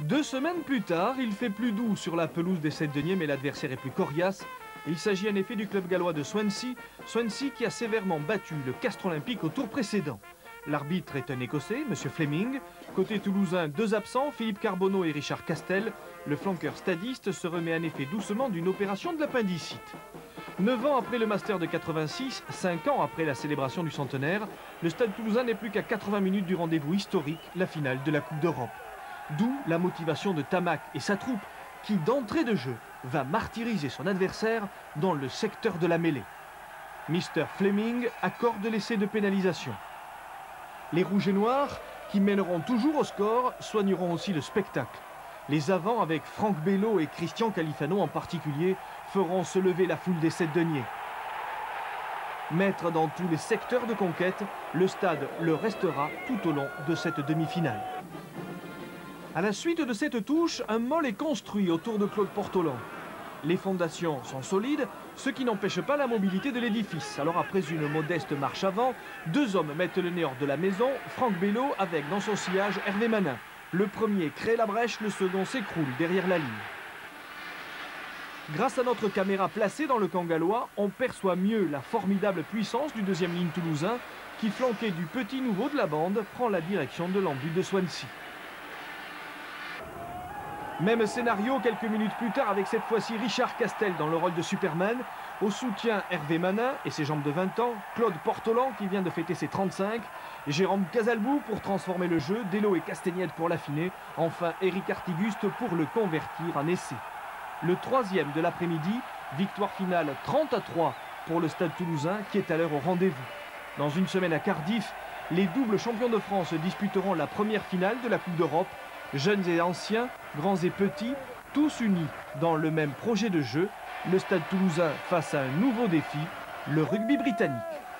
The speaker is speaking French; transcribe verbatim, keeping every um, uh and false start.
Deux semaines plus tard, il fait plus doux sur la pelouse des Sept-Deniers, mais l'adversaire est plus coriace. Il s'agit en effet du club gallois de Swansea, Swansea qui a sévèrement battu le Castres Olympique au tour précédent. L'arbitre est un Écossais, M. Fleming. Côté toulousain, deux absents, Philippe Carbonneau et Richard Castel. Le flanqueur stadiste se remet en effet doucement d'une opération de l'appendicite. Neuf ans après le Master de quatre-vingt-six, cinq ans après la célébration du centenaire, le Stade toulousain n'est plus qu'à quatre-vingts minutes du rendez-vous historique, la finale de la Coupe d'Europe. D'où la motivation de Tamac et sa troupe, qui d'entrée de jeu va martyriser son adversaire dans le secteur de la mêlée. mister Fleming accorde l'essai de pénalisation. Les Rouges et Noirs, qui mèneront toujours au score, soigneront aussi le spectacle. Les avants, avec Franck Bello et Christian Califano en particulier, feront se lever la foule des Sept-Deniers. Maître dans tous les secteurs de conquête, le stade le restera tout au long de cette demi-finale. À la suite de cette touche, un mol est construit autour de Claude Portolan. Les fondations sont solides, ce qui n'empêche pas la mobilité de l'édifice. Alors après une modeste marche avant, deux hommes mettent le nez hors de la maison, Franck Bello avec dans son sillage Hervé Manin. Le premier crée la brèche, le second s'écroule derrière la ligne. Grâce à notre caméra placée dans le camp gallois, on perçoit mieux la formidable puissance du deuxième ligne toulousain qui, flanqué du petit nouveau de la bande, prend la direction de l'embut de Swansea. Même scénario quelques minutes plus tard avec cette fois-ci Richard Castel dans le rôle de Superman. Au soutien Hervé Manin et ses jambes de vingt ans, Claude Portolan qui vient de fêter ses trente-cinq, Jérôme Casalbou pour transformer le jeu, Dello et Castagnette pour l'affiner, enfin Éric Artiguste pour le convertir en essai. Le troisième de l'après-midi, victoire finale trente à trois pour le Stade toulousain qui est à l'heure au rendez-vous. Dans une semaine à Cardiff, les doubles champions de France disputeront la première finale de la Coupe d'Europe. Jeunes et anciens, grands et petits, tous unis dans le même projet de jeu, le Stade toulousain face à un nouveau défi, le rugby britannique.